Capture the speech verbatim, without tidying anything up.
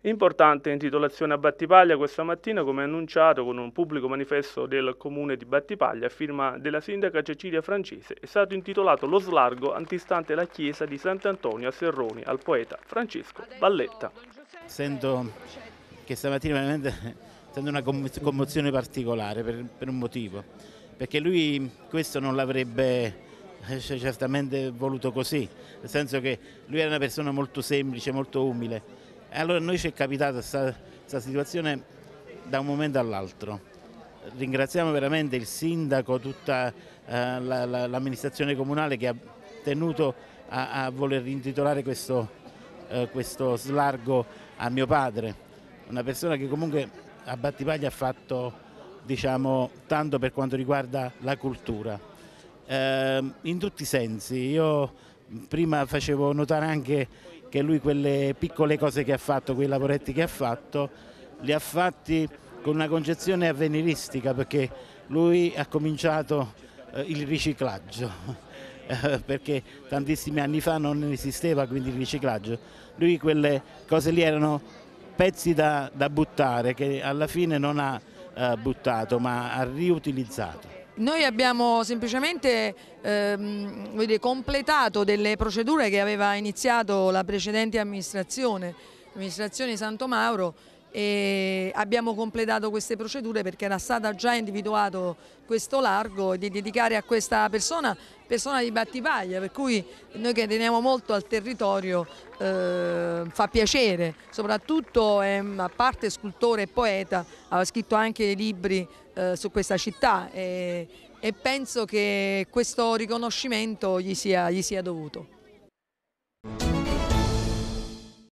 Importante intitolazione a Battipaglia questa mattina, come annunciato con un pubblico manifesto del comune di Battipaglia a firma della sindaca Cecilia Francese, è stato intitolato lo slargo antistante la chiesa di Sant'Antonio a Serroni al poeta Francesco Valletta. Sento che stamattina veramente sento una commozione particolare per, per un motivo, perché lui questo non l'avrebbe certamente voluto così, nel senso che lui era una persona molto semplice, molto umile. E allora a noi ci è capitata questa situazione da un momento all'altro. Ringraziamo veramente il sindaco, tutta eh, l'amministrazione comunale che ha tenuto a, a voler intitolare questo, eh, questo slargo a mio padre, una persona che comunque a Battipaglia ha fatto, diciamo, tanto per quanto riguarda la cultura, eh, in tutti i sensi. Io prima facevo notare anche che lui quelle piccole cose che ha fatto, quei lavoretti che ha fatto, li ha fatti con una concezione avveniristica, perché lui ha cominciato eh, il riciclaggio, eh, perché tantissimi anni fa non esisteva quindi il riciclaggio. Lui quelle cose lì erano pezzi da, da buttare, che alla fine non ha eh, buttato ma ha riutilizzato. Noi abbiamo semplicemente ehm, completato delle procedure che aveva iniziato la precedente amministrazione, l'amministrazione Santo Mauro, e abbiamo completato queste procedure perché era stato già individuato questo largo di dedicare a questa persona, persona di Battipaglia, per cui noi che teniamo molto al territorio eh, fa piacere, soprattutto eh, a parte scultore e poeta, aveva scritto anche dei libri eh, su questa città e, e penso che questo riconoscimento gli sia, gli sia dovuto.